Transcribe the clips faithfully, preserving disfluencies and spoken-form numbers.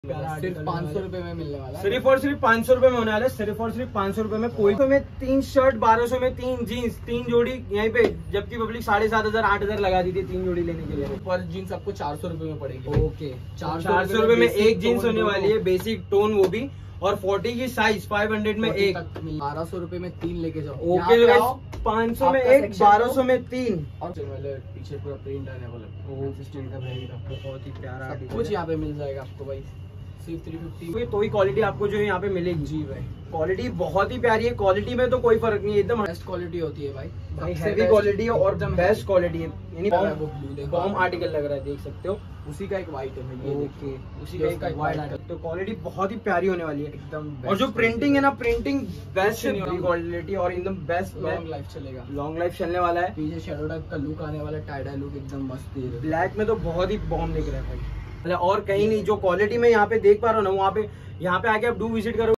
सिर्फ पाँच सौ रुपए में मिलने वाला है, सिर्फ और सिर्फ पाँच सौ रुपए में होने वाला है, सिर्फ और सिर्फ पाँच सौ रुपए में। कोई में तीन शर्ट बारह सौ में, तीन जीन्स, तीन जोड़ी यहीं पे, जबकि पब्लिक साढ़े सात हजार आठ हजार लगा दी थी तीन जोड़ी लेने के लिए। पर जीन्स आपको चार सौ रुपए में पड़ेगी। ओके, चार सौ रुपए में एक जीन्स होने वाली है, बेसिक टोन वो भी, और फोर्टी की साइज, फाइव हंड्रेड में एक, बारह सौ रुपए में तीन लेके जाओ। ओके, पाँच सौ में एक, बारह सौ में तीन, और पीछे पूरा प्रिंट आने वाला बहुत ही प्यारा कुछ यहाँ पे मिल जाएगा आपको भाई, सिर्फ थ्री फिफ्टी। तो ही क्वालिटी आपको जो है यहाँ पे मिलेगी। जी भाई, क्वालिटी बहुत ही प्यारी है, क्वालिटी में तो कोई फर्क नहीं है, एकदम बेस्ट क्वालिटी होती है भाई, भाई हैवी क्वालिटी है और बेस्ट क्वालिटी है, यानी बॉम्ब आर्टिकल लग रहा है, देख सकते हो। उसी का एक वाइट है भाई, ये देखिए उसी का एक वाइट, तो क्वालिटी बहुत ही प्यारी होने वाली है एकदम। और जो प्रिंटिंग है ना, प्रिंटिंग बेस्ट क्वालिटी और एकदम बेस्ट, लॉन्ग लाइफ चलेगा, लॉन्ग लाइफ चलने वाला है। पीछे शैडो टाइप का लुक आने वाला, टाई डाई लुक एकदम मस्त है। ब्लैक में तो बहुत ही बॉम्ब दिख रहा है भाई, मतलब और कहीं नहीं। जो क्वालिटी में यहाँ पे देख पा रहा हूँ ना, वहाँ पे यहाँ पे आके आप डू विजिट करो।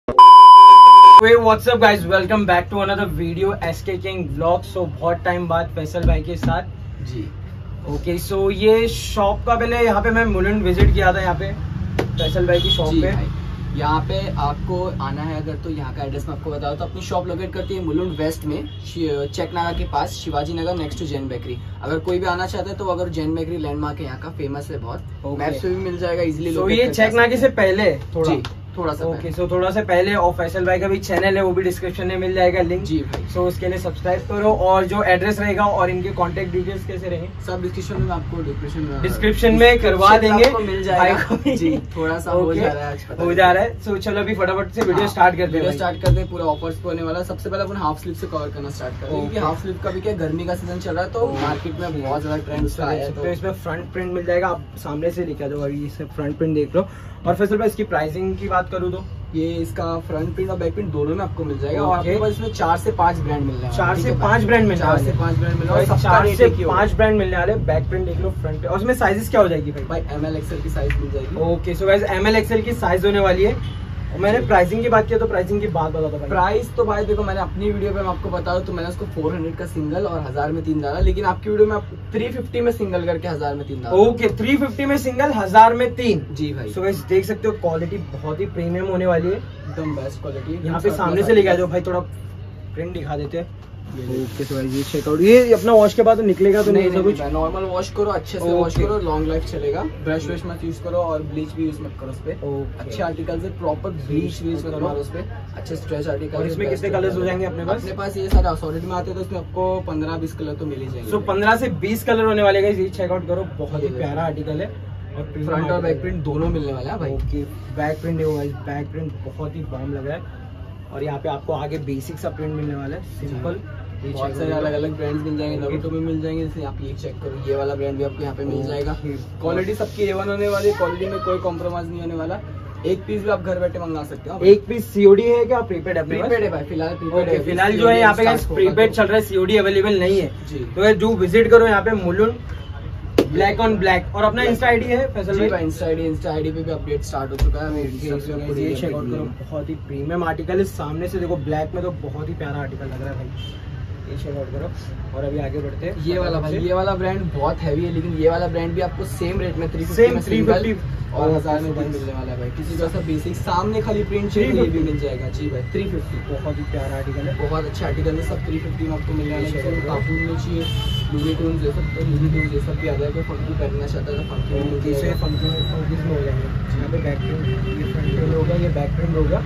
What's up guys, welcome back to another video SK king vlog. So बहुत टाइम बाद फैसल भाई के साथ जी। ओके, सो ये शॉप का पहले यहाँ पे मैं मुलुंड विजिट किया था, यहाँ पे फैसल भाई की शॉप पे। यहाँ पे आपको आना है अगर, तो यहाँ का एड्रेस मैं आपको बताऊँ तो अपनी शॉप लोकेट करती है मुलुंड वेस्ट में, चेकनागा के पास, Shivaji Nagar, next to Jain bakery. अगर कोई भी आना चाहता है तो अगर जैन बेकरी लैंडमार्क है यहाँ का, फेमस है बहुत, मैप से भी मिल जाएगा इजीली। तो ये चेकनागे से पहले थोड़ा थोड़ा सा ओके, सो थोड़ा सा पहले, और फैसल भाई का भी चैनल है, वो भी डिस्क्रिप्शन में मिल जाएगा लिंक। जी भाई, सो उसके लिए सब्सक्राइब करो, और जो एड्रेस रहेगा और इनके कांटेक्ट डिटेल्स कैसे रहेंगे सब डिस्क्रिप्शन में आपको डिस्क्रिप्शन में डिस्क्रिप्शन में करवा देंगे, मिल जाएगा। जी, थोड़ा सा हो जा रहा है हो जा रहा है सो चलो अभी फटाफट से वीडियो स्टार्ट करते हैं। स्टार्ट करते हैं, पूरा ऑफर्स पे होने वाला। सबसे पहले अपन हाफ स्लीव से कवर करना स्टार्ट करते हैं, क्योंकि हाफ स्लीव का भी क्या गर्मी का सीजन चल रहा है, तो मार्केट में बहुत ज्यादा ट्रेंड उसका आया है। तो इसमें फ्रंट प्रिंट मिल जाएगा, आप सामने से दिखा दो, इससे फ्रंट प्रिंट देख लो। और फैसल भाई इसकी प्राइसिंग की बात करूँ तो ये इसका फ्रंट प्रिंट और बैक प्रिंट दोनों में आपको मिल जाएगा, और आपके पास इसमें चार से पांच ब्रांड मिल जाएगा। चार से पांच ब्रांड मिल चार से पांच ब्रांड मिल जाएगा, चार से पांच ब्रांड मिलने वाले। बैक प्रिंट देख लो, फ्रंट पे, और उसमें साइजेस क्या हो जाएगी भाई? भाई एम एल एक्सएल की साइज मिल जाएगी। Okay, so guys M L XL की साइज होने वाली है। और मैंने प्राइसिंग की बात किया तो प्राइसिंग की बात बता दो। प्राइस तो भाई देखो, मैंने अपनी वीडियो पे मैं आपको बता दूं तो मैंने उसको चार सौ का सिंगल और हजार में तीन डाला, लेकिन आपकी वीडियो में आप तीन सौ पचास में सिंगल करके हजार में तीन डाला। ओके, तीन सौ पचास में सिंगल, हजार में तीन। जी भाई, सो गाइस देख सकते हो, क्वालिटी बहुत ही प्रीमियम होने वाली है, एकदम बेस्ट क्वालिटी। यहाँ पे सामने से लेके आ जाओ भाई, थोड़ा प्रिंट दिखा देते हैं। ओके, तो ये चेकआउट, ये अपना वॉश के बाद तो निकलेगा तो नहीं, नहीं कुछ नॉर्मल वॉश करो, अच्छे से वॉश करो, लॉन्ग लाइफ चलेगा। ब्रश वश मत यूज करो और ब्लीच भी यूज मत करो उस पे। अच्छे आर्टिकल से प्रॉपर ब्लीच यूज करो उस पे, अच्छे स्ट्रेच आर्टिकल। और इसमें कितने कलर्स हो जाएंगे अपने पास? अपने पास ये सारे असॉर्टेड में आते हैं, तो इसमें आपको पंद्रह बीस कलर तो मिल ही जाएंगे। सो पंद्रह से बीस कलर होने वाले गाइस, ये चेकआउट करो, बहुत ही प्यारा आर्टिकल है। और फ्रंट और बैक प्रिंट दोनों मिलने वाला है भाई। ओके, बैक प्रिंट देखो गाइस, बैक प्रिंट बहुत ही बॉम्ब लग रहा है। और यहाँ पे आपको आगे बेसिक सा प्रिंट मिलने वाला है, सिंपल। बहुत सारे अलग अलग ब्रांड्स मिल जाएंगे, नरूटो में मिल जाएंगे, जैसे आप ये चेक करो, ये वाला ब्रांड भी आपको यहाँ पे मिल जाएगा। क्वालिटी सबकी ए वन होने वाली, क्वालिटी में कोई कॉम्प्रोमाइज नहीं होने वाला। एक पीस भी आप घर बैठे मंगा सकते हो। एक पीस सीओडी है क्या प्रीपेड है? प्रीपेड है भाई, फिलहाल प्रीपेड है। फिलहाल जो है यहाँ पे प्रीपेड चल रहा है, सीओडी अवेलेबल नहीं है। जी, तो जो विजिट करो यहाँ पे मुलुंड, ब्लैक ऑन ब्लैक। और अपना इंस्टा आईडी है फैसल भाई? इंस्टा आईडी इंस्टा आईडी पे भी अपडेट स्टार्ट हो चुका है। ये चेकआउट करो, बहुत ही प्रीमियम आर्टिकल है। सामने से देखो, ब्लैक में तो बहुत ही प्यारा आर्टिकल लग रहा है भाई, ये चेकआउट करो। और अभी आगे बढ़ते हैं। ये वाला भाई, ये वाला ब्रांड बहुत हैवी है, लेकिन ये वाला ब्रांड भी आपको सेम रेट में थ्री सेम थ्री फिफ्टी और हजार में तीन मिलने वाला है भाई। किसी का सा बेसिक सामने खाली प्रिंट चाहिए, ये भी मिल जाएगा। जी भाई, थ्री फिफ्टी, बहुत ही प्यारा आर्टिकल है, बहुत अच्छा आर्टिकल है। सब थ्री फिफ्टी में आपको मिल जाएगा। कार्टून में चाहिए, लूनी टून्स ये सब, तो लूनी टून्स ये सब भी आ जाएगा। फंकी पहनना चाहता है तो फंकी से फंकी फंकीज में हो जाएंगे। यहाँ पे बैक प्रिंट, ये फ्रंट प्रिंट होगा, ये बैक प्रिंट होगा।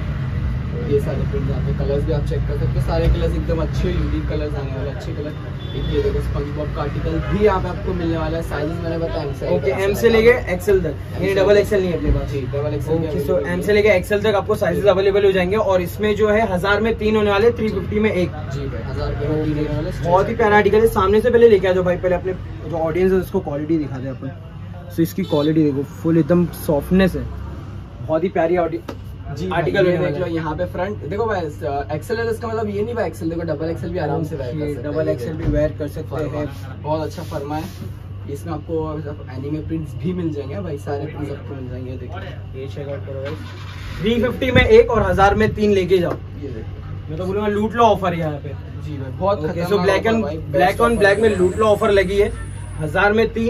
ये सारे प्रिंट यहाँ पे कलर्स भी आप चेक कर सकते हो, सारे कलर्स एकदम अच्छे यूनिक कलर्स आने वाले, अच्छे कलर। एक ये देखो स्पंजबॉब का आर्टिकल भी यहाँ पे आपको मिलने वाला है। साइजेस मैंने बताया ओके, एम से लेके एक्सएल तक, ये डबल एक्सएल नहीं है अपने पास। जी, डबल एक्सएल। सो एम से लेके एक्सएल तक आपको साइजेस अवेलेबल हो जाएंगे। और इसमें जो है हजार में तीन होने वाले, थ्री फिफ्टी में एक। जी भाई, हजार में तीन होने वाले, बहुत ही प्यारा आर्टिकल है। सामने से पहले लेके आ जाओ भाई, पहले अपने जो ऑडियंस है उसको क्वालिटी दिखा दे अपन। सो इसकी क्वालिटी देखो, फुल एकदम सॉफ्टनेस है, बहुत ही प्यारी जी आर्टिकल देख लो। यहाँ पे फ्रंट देखो भाई, एक्सेल है, इसका मतलब ये नहीं भाई एक्सेल, देखो डबल एक्सेल भी आराम से वेयर कर सकते हैं, डबल एक्सेल भी वेयर कर सकते हैं। बहुत अच्छा फर्मा है। इसमें आपको एनीमे प्रिंट्स भी मिल जाएंगे भाई, सारे प्रिंट्स आपको मिल जाएंगे। देखिए, ये चेकआउट करो भाई, तीन सौ पचास में एक और हजार में तीन लेके जाओ। ये देखो, मैं तो बोलूँगा लूट लो ऑफर है यहाँ पे। जी भाई, बहुत खतरनाक। So black and black on black में लूट लो ऑफर लगी है, हजार में तीन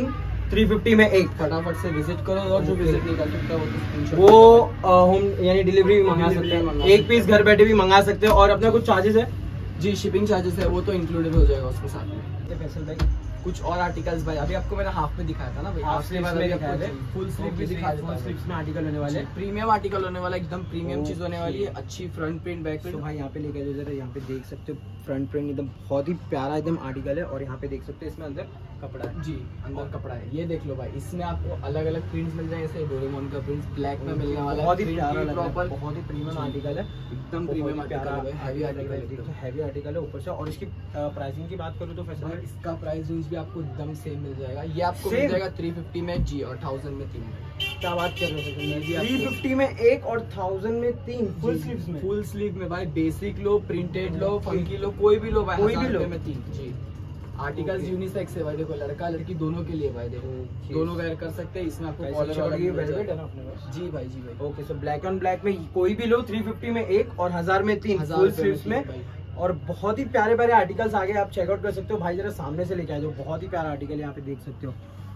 थ्री फिफ्टी में एक। फटाफट से विजिट करो और जो विजिट नहीं कर सकता वो तो स्क्रीनशॉट वो होम यानी डिलीवरी भी मंगा सकते हैं, एक पीस घर बैठे भी मंगा सकते हैं। और अपना कुछ चार्जेस है जी, शिपिंग चार्जेस है वो तो इंक्लूडेड हो जाएगा उसके साथ में। फैसल भाई कुछ और आर्टिकल्स भाई अभी आपको मैंने हाफ में दिखाया था ना भाई, हाफ स्लीव्स में दिखाया था, फुल स्लीव भी दिखा देता फुल हूं। स्लीव्स में आर्टिकल होने वाले हैं, प्रीमियम आर्टिकल होने वाला है, एकदम प्रीमियम चीज होने वाली है, अच्छी फ्रंट प्रिंट बैक तो प्रिंट। भाई यहाँ पे लेके जाओ जरा, यहाँ पे देख सकते हो फ्रंट प्रिंट एकदम बहुत ही प्यारा एकदम आर्टिकल है। और यहाँ पे देख सकते हो इसमें अंदर कपड़ा है जी, अंदर कपड़ा है, ये देख लो भाई। इसमें आपको अलग अलग प्रिंट्स मिल जाएंगे, जैसे डोरेमोन का प्रिंट ब्लैक में मिलने वाला है, बहुत ही प्यारा लग रहा है, प्रॉपर बहुत ही प्रीमियम आर्टिकल है, एकदम प्रीमियम आर्टिकल है, हैवी आर्टिकल है, हैवी आर्टिकल है ऊपर से। और इसकी प्राइसिंग की बात करूँ तो फैसल भाई इसका प्राइस रेंज भी आपको एकदम सेम मिल जाएगा, ये आपको Same? मिल जाएगा थ्री फिफ्टी में जी और थाउजेंड में तीन। क्या बात कर रहे ये भी हो, आपको- थ्री फिफ्टी में एक और थाउजेंड में तीन फुल स्लीव्स में। फुल स्लीव में भाई, बेसिक लो, प्रिंटेड लो, फंकी लो, कोई भी लो भाई, कोई भी हजार लो। रुपए में तीन जी। Articles Okay. यूनिसेक्स है भाई, देखो लड़का लड़की दोनों के लिए भाई, देखो Okay. दोनों वेयर कर सकते हैं। इसमें आपको कैसे कॉलर चौड़ी वाला ये मिल velvet जाएगा। है ना अपने पास? जी भाई, जी भाई। Okay, so black on black में कोई भी लो, थ्री फिफ्टी में एक और हजार में तीन हजार फुल रुपए स्लीव्स तीन में। भाई। और बहुत ही प्यारे प्यारे आर्टिकल्स आगे आप चेकआउट कर सकते हो भाई, जरा सामने से लेके आ जाओ, बहुत ही प्यारा आर्टिकल यहाँ पे देख सकते हो।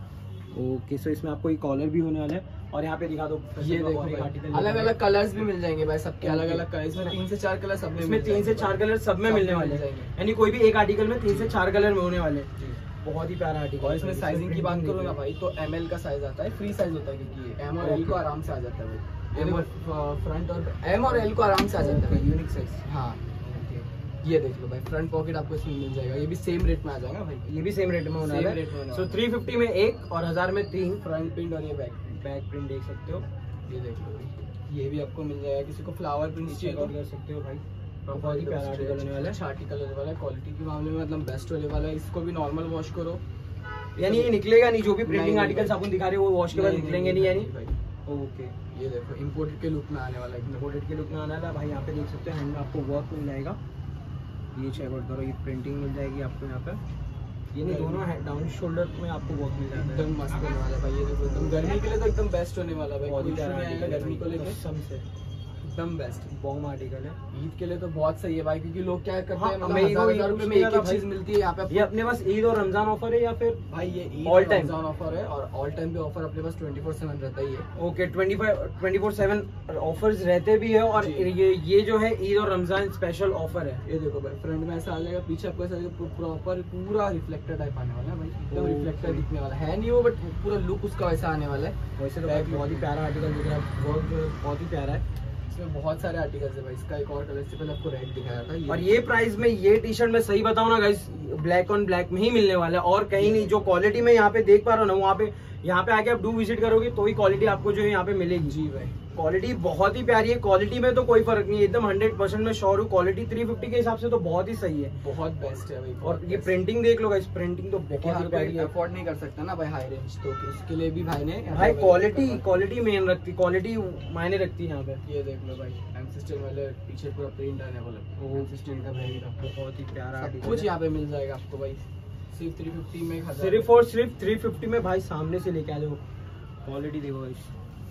ओके, सो इसमें आपको ये कॉलर भी होने वाला है। और यहाँ पे दिखा दो, ये देखो भाई, अलग अलग कलर्स भी मिल जाएंगे भाई, सबके अलग अलग कलर। इसमें तीन से चार कलर सब में इसमें मिल तीन से जाएंगे चार भाई। कलर सब में सब मिलने में वाले मिल हैं, जाएंगे। यानी कोई भी एक आर्टिकल में तीन से चार कलर में होने वाले हैं। जी। बहुत ही प्यारा आर्टिकल। और इसमें साइजिंग की बात करूँ ना भाई, तो एम एल का साइज आता है, फ्री साइज होता है, क्योंकि एम और एल को आराम से आ जाता है भाई। M और फ्रंट और एम और एल को आराम से आ जाता है भाई, यूनिक साइज। हाँ, ये देख लो भाई, फ्रंट पॉकेट आपको इसमें मिल जाएगा, ये भी सेम रेट में आ जाएगा भाई, ये भी सेम रेट में होने Same वाला rate में है। होने सो वाला थ्री फिफ्टी में एक और हजार में तीन फ्रंट प्रिंट और ये बैक बैक प्रिंट देख सकते हो, ये देख लो भाई, ये भी आपको मिल जाएगा। किसी को फ्लावर प्रिंट चाहिए चेकआउट तो कर सकते हो भाई, बहुत ही प्यारा आर्टिकल होने वाला है। अच्छा आर्टिकल होने वाला है, क्वालिटी के मामले में मतलब बेस्ट होने वाला है। इसको भी नॉर्मल वॉश करो, यानी ये निकलेगा नहीं, जो भी नहीं, प्रिंटिंग नहीं, आर्टिकल्स अपन दिखा रहे हो वो वॉश के बाद नहीं, निकलेंगे नहीं, नहीं, यानी भाई। ओके। ये देखो इम्पोर्टेड के लुक में आने वाला है, इम्पोर्टेड के लुक में आना है भाई। यहाँ पे देख सकते हो हैंड में आपको वर्क मिल जाएगा, ये चेकआउट करो, ये प्रिंटिंग मिल जाएगी आपको यहाँ पे, ये नहीं दोनों डाउन शोल्डर में आपको वर्क मिल जाता है, एकदम मस्त होने वाला है भाई। ये देखो एकदम गर्मी के लिए तो एकदम बेस्ट होने वाला है भाई, बहुत ही कोई प्यारा issue नहीं आएगा आर्टिकल गर्मी को लेके, सबसे एकदम बेस्ट बॉम आर्टिकल है। ईद के लिए तो बहुत सही है भाई, क्योंकि लोग क्या करते हाँ, हैं, मतलब मैं हजार ये हजार रुपए में पूछने एक का एक था चीज मिलती है यहाँ पे। ये अपने पास ईद और रमजान ऑफर है या फिर भाई ये ईद All और time? रमजान ऑफर है, और ऑल टाइम भी ऑफर अपने पास ट्वेंटी फोर सेवन रहता ही है। Okay, twenty five twenty four seven offers रहते भी है। और जी। ये ये जो है ईद और रमजान स्पेशल ऑफर है। ये देखो भाई, फ्रंट में ऐसा आ जाएगा, पीछे आपको ऐसा प्रॉपर पूरा रिफ्लेक्टर टाइप आने वाला है भाई, एकदम Okay. रिफ्लेक्टर दिखने वाला है नहीं वो, बट पूरा लुक उसका वैसा आने वाला है। वैसे तो Back भाई बहुत ही look। प्यारा आर्टिकल दिख रहा है, बहुत बहुत ही प्यारा है। इसमें बहुत सारे आर्टिकल्स है भाई। इसका एक और कलर से पहले आपको रेड दिखाया था, और ये प्राइस में ये टी शर्ट मैं सही बताऊं ना गाइस, ब्लैक ऑन ब्लैक में ही मिलने वाला है और कहीं नहीं। जो क्वालिटी में यहाँ पे देख पा रहा हूँ ना, वहाँ पे यहाँ पे आके आप डू विजिट करोगे तो ही क्वालिटी आपको जो है यहाँ पे मिलेगी। जी भाई, क्वालिटी बहुत ही प्यारी है, क्वालिटी में तो कोई फर्क नहीं है, एकदम हंड्रेड परसेंट में श्योर हूँ। क्वालिटी थ्री फिफ्टी के हिसाब से तो बहुत ही सही है। बहुत बेस्ट है भाई। और ये प्रिंटिंग देख लो गाइस, प्रिंटिंग तो बहुत ही प्यारी है। अफोर्ड नहीं कर सकता ना भाई हाई रेंज, तो उसके लिए भी भाई ने भाई क्वालिटी क्वालिटी मेन रखती, क्वालिटी मायने रखती है यहाँ पे। ये देख लो भाई, एम सिस्टम वाले पीछे पूरा प्रिंट आने वाला है, एम सिस्टम का ब्रांड का बहुत ही प्यारा सब article कुछ है। यहाँ पे मिल जाएगा आपको भाई, सिर्फ थ्री फिफ्टी में। सिर्फ और सिर्फ थ्री फिफ्टी में भाई, सामने से लेके आ जाओ, क्वालिटी देखो गाइस,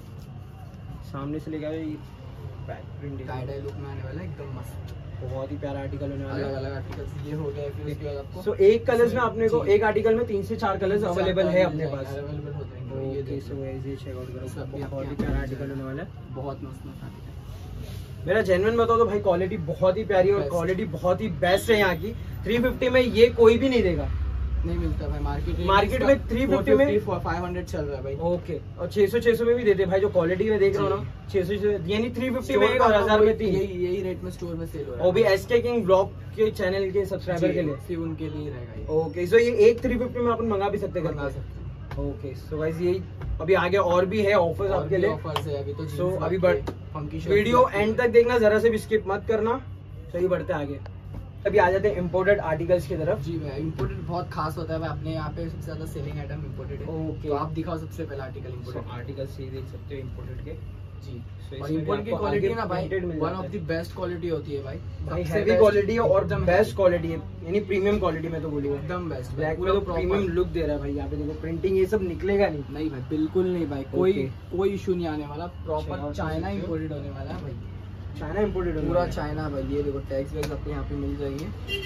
सामने से लेके आ जाओ, back print tie dye look में आने वाला है, एकदम मस्त। बहुत ही प्यारा आर्टिकल होने वाला अलग है। अलग आर्टिकल्स ये हो गया, फिर उसके बाद आपको सो एक कलर्स में आपने को जी। एक आर्टिकल में तीन से चार कलर्स अवेलेबल है अपने पास। अवेलेबल हो जाएंगे। ये ओके, देख सो लो, गाइस ये चेक आउट सब भी करो, आपके बहुत ही यहाँ प्यारा पे आर्टिकल होने वाला है। बहुत मस्त मस्त आर्टिकल। मेरा जेन्युइन बताओ तो भाई क्वालिटी बहुत ही प्यारी है और Best। क्वालिटी बहुत ही बेस्ट है यहाँ की। थ्री फिफ्टी में ये कोई भी नहीं देगा, नहीं मिलता भाई मार्केट मार्केट में थ्री फिफ्टी में फाइव हंड्रेड चल रहा है भाई। ओके, और छह सौ छह सौ में भी देते हैं भाई, जो क्वालिटी में देख रहा हूँ ना, छह सौ यानी थ्री फिफ्टी में एक और हजार में तीन। यही यही रेट में स्टोर में सेल हो रहा है, वो भी एसके किंग ब्लॉग के चैनल के सब्सक्राइबर के लिए। सिर्फ उनके लिए रहेगा ये, ओके, सो ये एक थ्री फिफ्टी में अपन मंगा भी सकते हैं, मंगा सकते हैं। ओके। सो गाइस यही अभी आगे और भी है ऑफर्स और आपके भी लिए। ऑफर्स है अभी तो। So, अभी बढ़- फंकी वीडियो एंड तक देखना, जरा से भी स्किप मत करना। सही बढ़ते आगे, अभी आ जाते हैं इम्पोर्टेड आर्टिकल्स की तरफ। जी भाई, इम्पोर्टेड बहुत खास होता है भाई, अपने यहाँ पे सबसे ज्यादा सेलिंग आइटम इम्पोर्टेड है। ओके, तो आप दिखाओ सबसे पहला आर्टिकल इम्पोर्टेड। आर्टिकल्स ये देख सकते हो इम्पोर्टेड के जी, So, और इसमें इम्पोर्ट भी की आपको क्वालिटी आगे ना भाई printed मिल वन जाता ऑफ है। द बेस्ट क्वालिटी होती है भाई, भाई सबसे हैवी best, क्वालिटी है और एकदम बेस्ट क्वालिटी है, यानी प्रीमियम क्वालिटी में तो बोलूँगा। एकदम बेस्ट। ब्लैक में तो प्रीमियम लुक दे रहा है भाई, यहाँ पे देखो प्रिंटिंग ये सब निकलेगा नहीं। नहीं भाई, बिल्कुल नहीं भाई, कोई Okay. कोई इशू नहीं आने वाला, प्रॉपर China चाइना से इम्पोर्टेड होने वाला है भाई, चाइना इम्पोर्टेड पूरा चाइना भाई। ये देखो टैग्स वैग्स आपको यहाँ पे मिल जाएंगे,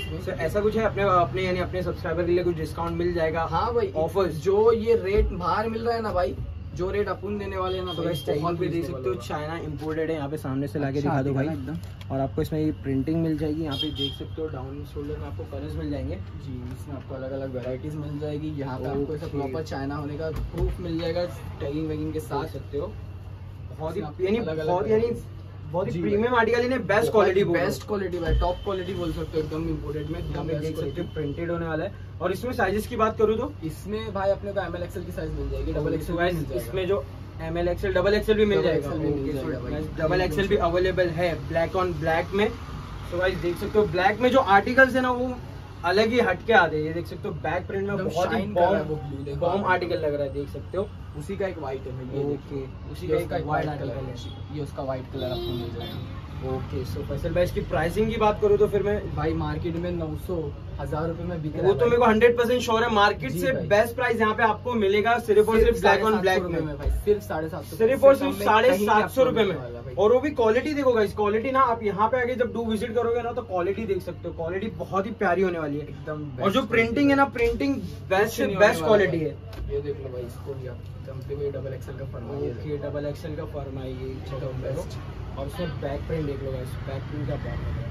इसमें। so, ऐसा कुछ है अपने अपने यानी अपने सब्सक्राइबर के लिए कुछ डिस्काउंट मिल जाएगा? हाँ भाई, ऑफर्स जो ये रेट बाहर मिल रहा है ना भाई, जो रेट अपन देने वाले हैं ना तो भाई, बहुत भी देख सकते हो चाइना इंपोर्टेड है। यहाँ पे सामने से लाके अच्छा दिखा दो भाई एकदम। और आपको इसमें ये प्रिंटिंग मिल जाएगी। यहाँ पे देख सकते हो डाउन शोल्डर में आपको कलर्स मिल जाएंगे जी, इसमें आपको अलग अलग वेराइटीज मिल जाएगी। यहाँ पे आपको ऐसा Okay. प्रॉपर चाइना होने का प्रूफ मिल जाएगा टैगिंग वैगिंग के साथ। देख सकते हो बहुत ही इसमें यानी अलग अलग बहुत यानी बहुत ही जी प्रीमियम आर्टिकल इन्हें बेस्ट क्वालिटी बेस्ट क्वालिटी भाई, टॉप क्वालिटी बोल सकते हो, एकदम इम्पोर्टेड में यहाँ एकदम पे बेस्ट देख सकते क्वालिटी। हो प्रिंटेड होने वाला है। और इसमें साइजेस की बात करूँ तो इसमें भाई अपने को एम एल एक्सएल की साइज मिल जाएगी, डबल एक्सएल इसमें जो M L XL double XL भी मिल Double जाएगा। X L भी मिल जाएगा भाई। डबल एक्सएल भी अवेलेबल है ब्लैक ऑन ब्लैक में। तो गाइस देख सकते हो ब्लैक में जो आर्टिकल्स है ना वो अलग ही हटके आते हैं। ये देख सकते हो बैक प्रिंट में बहुत ही बॉम्ब बॉम्ब आर्टिकल लग रहा है, देख सकते हो। उसी का एक व्हाइट है भाई, ये देखिए उसी ये का उसका एक व्हाइट white कलर article है, ये उसका व्हाइट कलर आपको मिल जाएगा। ओके सो फैसल भाई इसकी प्राइसिंग की बात करूँ तो फिर मैं भाई मार्केट में नौ सौ हजार रुपए में बिक रहा वो है तो भाई। मेरे को हंड्रेड परसेंट श्योर है मार्केट जी से भाई। बेस्ट प्राइस यहाँ पे आपको मिलेगा सिर्फ और सिर्फ ब्लैक ऑन ब्लैक में भाई, सिर्फ साढ़े सात सौ सिर्फ और सिर्फ साढ़े सात सौ रुपए में। और वो भी क्वालिटी देखो गाइस, क्वालिटी ना आप यहाँ पे आके जब डू विजिट करोगे ना तो क्वालिटी देख सकते हो, क्वालिटी बहुत ही प्यारी होने वाली है एकदम। और जो प्रिंटिंग है ना प्रिंटिंग बेस्ट से बेस्ट क्वालिटी है। ये देख लो भाई, इसको भी आप एकदम देखो, ये डबल एक्सएल का फर्मा है। ओके डबल एक्सएल का फर्मा है ये, चलो बेस्ट। और उसमें बैक प्रिंट देख लो गाइस, बैक प्रिंट का बहुत है।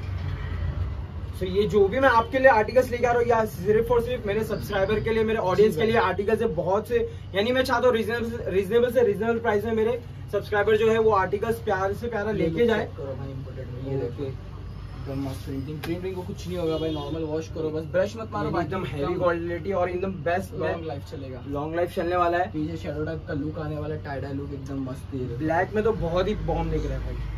सो ये जो भी मैं आपके लिए आर्टिकल्स लेके आ रहा हूँ या सिर्फ और सिर्फ मेरे सब्सक्राइबर के लिए, मेरे ऑडियंस के लिए आर्टिकल्स है बहुत से। यानी मैं चाहता हूँ रीजनेबल रीजनेबल से रीजनेबल प्राइस में मेरे सब्सक्राइबर जो है वो आर्टिकल्स प्यार से प्यारा लेके जाए। ये देखो एकदम मस्त प्रिंटिंग, प्रिंटिंग को कुछ नहीं होगा भाई, नॉर्मल वॉश करो बस, ब्रश मत मारो, एकदम हैवी क्वालिटी और एकदम बेस्ट लॉन्ग लाइफ चलेगा, लॉन्ग लाइफ चलने वाला है। पीछे शैडो टाइप का लुक आने वाला है, टाई डाई लुक एकदम मस्त है। ब्लैक में तो बहुत ही बॉम्ब दिख रहा है भाई।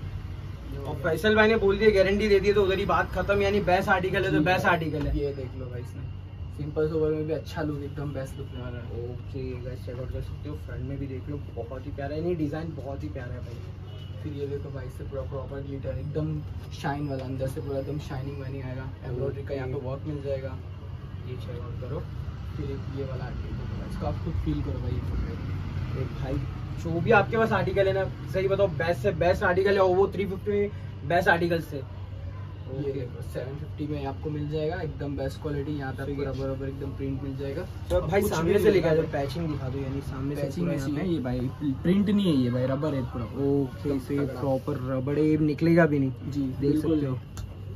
और फैसल भाई ने बोल दिया गारंटी दे दी तो उधर ही बात खत्म, यानी बेस्ट आर्टिकल है तो बेस्ट आर्टिकल है। ये देख लो भाई, इसमें सिंपल सोबर में भी अच्छा लुक, एकदम बेस्ट लुक वाला है। ओके गाइस चेक आउट कर सकते हो, फ्रंट में भी देख लो बहुत ही प्यारा है, यानी डिजाइन बहुत ही प्यारा है भाई। फिर ये देखो भाई, से पूरा प्रॉपर ग्लिटर एकदम शाइन वाला, अंदर से पूरा एकदम शाइनिंग वाइनिंग आएगा, एम्ब्रॉयडरी का यहाँ पे वर्क मिल जाएगा। ये चेक आउट करो। फिर एक ये वाला आर्टिकल, इसको आप खुद फील करो भाई। एक भाई जो भी आपके पास आर्टिकल है ना, सही बताओ बेस्ट से बेस्ट आर्टिकल है और वो थ्री फिफ्टी में बेस्ट आर्टिकल से। ये देखो सेवन फिफ्टी में आपको मिल जाएगा, एकदम बेस्ट क्वालिटी। यहाँ पे आपको रबर रबर एकदम प्रिंट मिल जाएगा। तो भाई कुछ सामने भी से लेकर मिलेगा जो पैचिंग दिखा दो, यानी सामने से पैचिंग पूरा ऐसी यहाँ है पे। ये भाई, प्रिंट नहीं है ये भाई, रबर है पूरा। ओके तो ये प्रॉपर रबड़ है, ये निकलेगा भी नहीं। जी देख सकते हो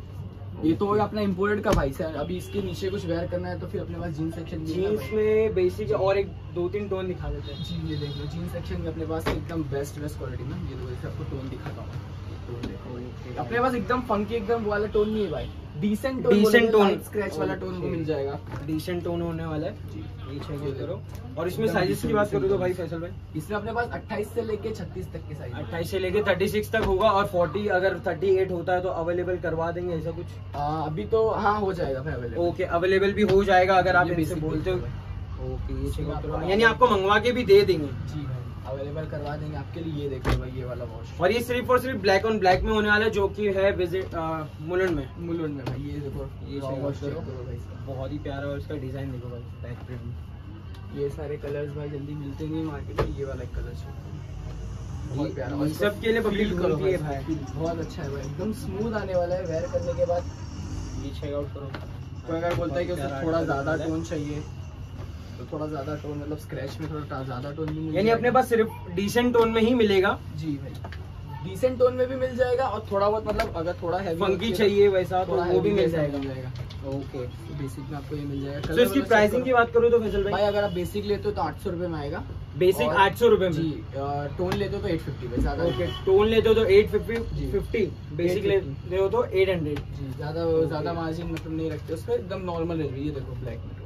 ये तो अपना इम्पोर्टेड का भाई से। अभी इसके नीचे कुछ वेयर करना है तो फिर अपने पास जीन्स सेक्शन जीन्स में बेसिक और एक दो तीन टोन दिखा देते हैं। जी ये देख लो, जीन्स सेक्शन में अपने पास एकदम बेस्ट बेस्ट क्वालिटी में। ये देखो, जैसे आपको टोन दिखाता हूँ, टोन देखो अपने पास एकदम फंकी एकदम वाला टोन नहीं है भाई, decent tone, decent tone scratch वाला टोन को मिल जाएगा, डिसेंट टोन होने वाला है। जी ये चेक करो। और इसमें साइजेस की बात करूँ तो भाई फैसल भाई, इसमें अपने पास अट्ठाईस से लेके छत्तीस तक के साइज, अट्ठाईस से लेके थर्टी सिक्स तक होगा और फोर्टी अगर थर्टी एट होता है तो अवेलेबल करवा देंगे, ऐसा कुछ? आ, अभी तो हाँ हो जाएगा भाई अवेलेबल। ओके अवेलेबल भी हो जाएगा अगर आप ये इनसे basic बोलते हो। है। ओके ये चेक आउट करो, आपको यानी आपको मंगवा के भी दे देंगे। जी भाई अवेलेबल करवा देंगे आपके लिए। ये देखो भाई, ये वाला वॉश, और ये सिर्फ और सिर्फ ब्लैक ऑन ब्लैक में होने वाला है जो कि है विजिट मुलन में। मुलुंड में भाई। ये देखो, ये raw check wash करो। करो भाई इसका। बहुत ही प्यारा और इसका डिजाइन देखो भाई, बैक प्रिंट में। ये सारे कलर्स भाई जल्दी मिलते नहीं मार्केट में। ये वाला एक कलर बहुत प्यारा, ये सब के लिए पब्लिक फील करो ढूंढती है भाई, भाई। बहुत अच्छा है भाई, एकदम स्मूथ आने वाला है वेयर करने के बाद। ये चेक आउट करो। कोई अगर बोलता है कि बहुत उसे प्यारा थोड़ा article ज्यादा है। टोन चाहिए तो थोड़ा ज्यादा टोन, मतलब स्क्रैच में थोड़ा ज्यादा टोन भी मिल यानी जाएगा। अपने पास सिर्फ डिसेंट टोन में ही मिलेगा। जी भाई, डिसेंट टोन में भी मिल जाएगा और थोड़ा बहुत मतलब अगर थोड़ा हैवी फंकी चाहिए वैसा तो थोड़ा वो भी heavy मिल वैसा जाएगा। ओके बेसिक में आपको ये मिल जाएगा। तो इसकी प्राइसिंग की बात करूँ तो फैसल भाई भाई, अगर आप बेसिक लेते हो तो आठ सौ रुपए में आएगा, बेसिक और- आठ सौ रुपए में। जी टोन लेते हो तो एट फिफ्टी में, ज्यादा ओके टोन लेते हो तो एट फिफ्टी जी। Fifty basic eight fifty. लेते हो तो एट हंड्रेड। जी ज्यादा ज्यादा मार्जिन मतलब नहीं रखते उसमें, एकदम नॉर्मल है। ये देखो ब्लैक में टोन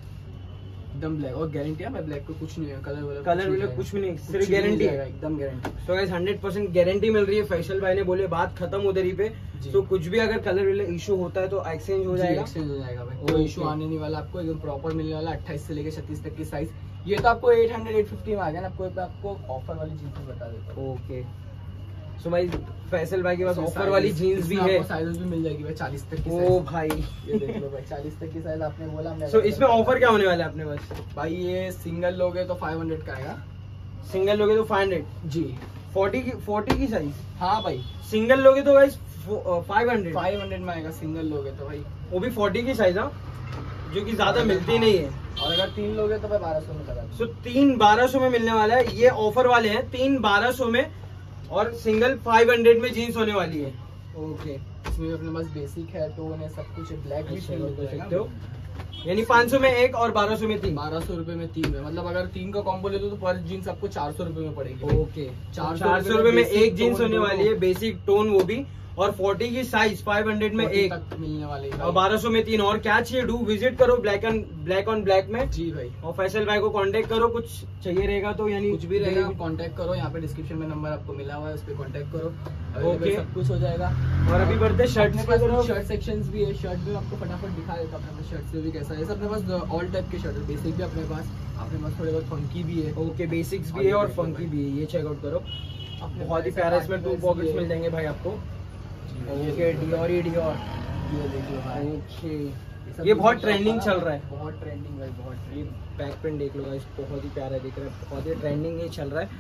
एकदम ब्लैक, और गारंटी है भाई ब्लैक को कुछ नहीं है, कलर वाला कलर वाले कुछ भी नहीं, सिर्फ गारंटी है। एकदम guarantee. So guys hundred percent guarantee मिल रही है। फैसल भाई ने बोले बात खत्म उधर ही पे। जी। तो कुछ भी अगर कलर वाले इशू होता है तो एक्सचेंज हो जाएगा। एक्सचेंज हो जाएगा भाई, ओके। कोई इशू आने नहीं वाला आपको, एकदम प्रॉपर मिलने वाला। अट्ठाईस से लेके छत्तीस तक की साइज। ये तो आपको एट हंड्रेड एट फिफ्टी में आ गया ना, आपको आपको ऑफर वाली चीज बता देता हूँ। ओके सो भाई फैसल भाई के पास ऑफर वाली जीन्स भी है। साइज भी मिल जाएगी भाई चालीस तक की ओ size। भाई ये देख लो भाई, चालीस तक की साइज आपने बोला। हमने सो इसमें ऑफर क्या होने वाला है अपने पास? भाई ये सिंगल लोगे तो फाइव हंड्रेड का आएगा। सिंगल लोगे तो फाइव हंड्रेड। जी फोर्टी की फोर्टी की साइज हाँ भाई, सिंगल लोगे तो guys five hundred five hundred में आएगा सिंगल लोगे तो भाई, वो भी फोर्टी की साइज, हाँ, जो कि ज्यादा मिलती नहीं है। और अगर तीन लोगे तो भाई बारह सौ में लगा। सो तीन बारह सौ में मिलने वाला है, ये ऑफर वाले हैं, तीन बारह सौ में, और सिंगल फाइव हंड्रेड में जीन्स होने वाली है। ओके, इसमें अपने पास बेसिक है, टोन है, सब कुछ है, ब्लैक भी कर सकते हो, यानी पाँच सौ में एक और बारह सौ में तीन, बारह सौ रुपए में तीन है, मतलब अगर तीन का कॉम्बो ले दो तो पर जीन्स आपको चार सौ रुपए में पड़ेगी। ओके, चार सौ रुपए में एक जीन्स होने वाली है, बेसिक टोन वो भी, और फोर्टी की साइज, फाइव हंड्रेड में एक मिलने वाली है, और बारह सौ में तीन। और क्या चाहिए, डू विजिट करो black and black on black में। जी भाई, और फैसल भाई को कांटेक्ट करो, कुछ चाहिए रहेगा तो, यानी कुछ भी रहेगा कांटेक्ट करो, यहाँ पे डिस्क्रिप्शन में नंबर आपको मिला हुआ है, उस पर कांटेक्ट करो। ओके, सब कुछ हो जाएगा। और अभी बढ़ते शर्ट के पास, शर्ट सेक्शंस भी है, शर्ट भी आपको फटाफट दिखा देता हूं अपने शर्ट से भी कैसा है। अपने पास ऑल टाइप के शर्ट है, बेसिक भी अपने पास, अपने पास थोड़े बहुत फंकी भी है। ओके, बेसिक्स भी है और फंकी भी है, ये चेकआउट करो, बहुत ही प्यारा, इसमें टू पॉकेट्स मिल जाएंगे भाई आपको। ओके, डियोर ही डियोर, ये देखिए भाई। ओके, ये बहुत ट्रेंडिंग चल रहा है, बहुत ट्रेंडिंग भाई, बहुत। ये बैक प्रिंट देख लो गाइस, बहुत ही प्यारा दिख रहा है, बहुत ही ट्रेंडिंग ही चल रहा है।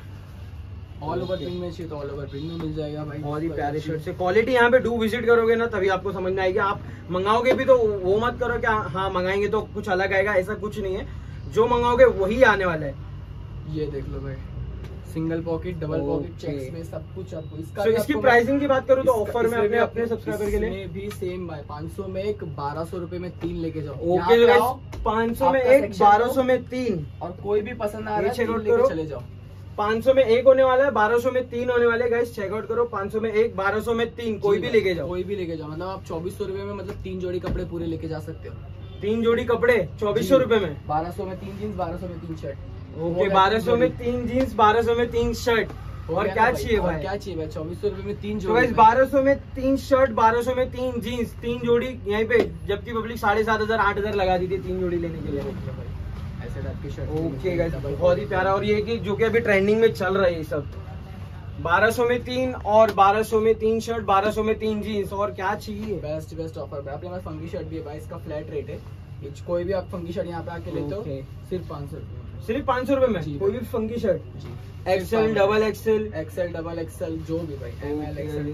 ऑल ओवर प्रिंट में चाहिए तो ऑल ओवर प्रिंट में मिल जाएगा भाई, बहुत ही प्यारे शर्ट से। क्वालिटी यहाँ पे डू विजिट करोगे ना तभी आपको समझ में आएगी। आप मंगाओगे भी तो वो मत करो कि हाँ मंगाएंगे तो कुछ अलग आएगा, ऐसा कुछ नहीं है, जो मंगाओगे वही आने वाला है। ये देख लो भाई, single pocket, double pocket, checks में सब कुछ आपको। इसका so, इसकी प्राइसिंग की बात करूँ तो ऑफर में अपने अपने सब्सक्राइबर के लिए भी सेम भाई, पाँच सौ में एक, बारह सौ रुपए में तीन लेके जाओ। ओके, पाँच सौ में एक, बारह सौ में तीन, और कोई भी पसंद आ रहा है तो लेके चले जाओ। पाँच सौ में एक होने वाला है, बारह सौ में तीन होने वाले, गाइस चेकआउट करो, पाँच सौ में एक, बारह सौ में तीन, कोई भी लेके जाओ, कोई भी लेके जाओ। मतलब आप चौबीस सौ रुपए में मतलब तीन जोड़ी कपड़े पूरे लेके जा सकते हो। तीन जोड़ी कपड़े चौबीस सौ रुपए में, बारह सौ में तीन जीन्स, बारह सौ में तीन शर्ट। ओके, बारह सौ में तीन जीन्स, बारह सौ में तीन शर्ट, और क्या चाहिए भाई, क्या चाहिए भाई, चौबीस सौ रुपए में तीन जोड़ी। तो बारह सौ में तीन शर्ट, बारह सौ में तीन जीन्स, तीन जोड़ी यहीं पे, जबकि पब्लिक साढ़े सात हजार आठ हजार लगा दी थी तीन जोड़ी लेने के लिए। ऐसे टाइप की शर्ट। ओके गाइस, बहुत ही प्यारा, और ये कि जो कि अभी ट्रेंडिंग में चल रहा है ये सब, बारह सौ में तीन और बारह सौ में तीन शर्ट, बारह सौ में तीन जीन्स, और क्या चाहिए। बेस्ट बेस्ट ऑफर है। अपने पास फंकी शर्ट भी है भाई, इसका फ्लैट रेट है, कोई भी आप फंकी शर्ट यहाँ पे आके लेते हो सिर्फ पाँच सौ रुपए, सिर्फ पाँच सौ रुपए में कोई भी funky shirt, XL, double XL, XL, double XL, जो भी भाई, एम एल, एक्सेल,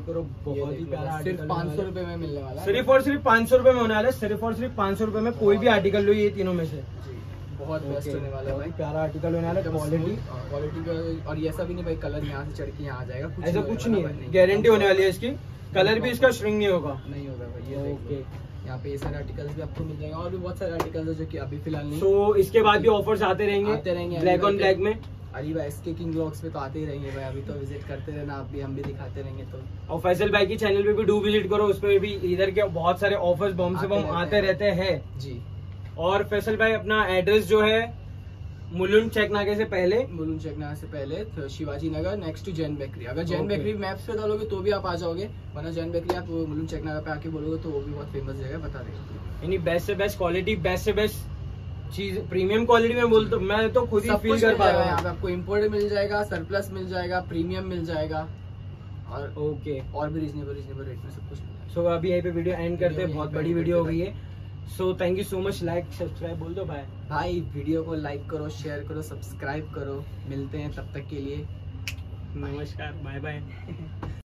बहुत ही प्यारा, सिर्फ पाँच सौ रुपए में मिलने वाला है, सिर्फ और सिर्फ पाँच सौ रुपए में होने वाला है, सिर्फ और सिर्फ पाँच सौ रुपए में कोई भी आर्टिकल लो, ये तीनों में से बहुत बेस्ट होने वाला है भाई, प्यारा आर्टिकल होने वाला है, क्वालिटी क्वालिटी। और ये ऐसा भी नहीं भाई कलर यहाँ से चढ़ के यहाँ आ जाएगा, ऐसा कुछ नहीं है, गारंटी होने वाली है इसकी, कलर भी इसका श्रिंक नहीं होगा, नहीं होगा भाई। ये ओके, यहाँ पे ये सारे आर्टिकल्स भी आपको मिल जाएंगे, और भी बहुत सारे आर्टिकल्स है जो कि अभी फिलहाल नहीं। तो इसके बाद भी ऑफर्स आते रहेंगे, आते रहेंगे ब्लैक ऑन ब्लैक में। अली भाई एसके किंग ब्लॉग्स पे तो आते ही रहेंगे भाई, अभी तो विजिट करते रहना आप भी, हम भी दिखाते रहेंगे। तो और फैसल भाई की चैनल पे भी डू विजिट करो, उस पर भी इधर के बहुत सारे ऑफर्स बम से बम आते रहते हैं जी। और फैसल भाई अपना एड्रेस जो है मुलुंड चेकनाके से पहले, मुलुंड चेकनाके से पहले Shivaji Nagar, next to Jain bakery. अगर जैन बेकरी मैप्स पे डालोगे तो भी आप आ जाओगे, वरना जैन बेकरी आप मुलुंड चेकनाका पे आके बोलोगे तो वो भी बहुत फेमस जगह बता देगा। यानी बेस्ट से बेस्ट क्वालिटी, बेस्ट से बेस्ट चीज, प्रीमियम क्वालिटी में बोलता मैं तो खुद ही फील कर पा रहा हूँ। यहाँ पे आपको इम्पोर्टेड मिल जाएगा, सरप्लस मिल जाएगा, प्रीमियम मिल जाएगा, और ओके और भी रीजनेबल रीजनेबल रेट में सब कुछ मिल जाएगा। सो अभी यहीं पे वीडियो एंड करते हैं, बहुत बड़ी वीडियो हो गई है। So thank you so much, like subscribe बोल दो भाई। भाई वीडियो को लाइक करो, शेयर करो, सब्सक्राइब करो। मिलते हैं तब तक के लिए, नमस्कार, बाय बाय।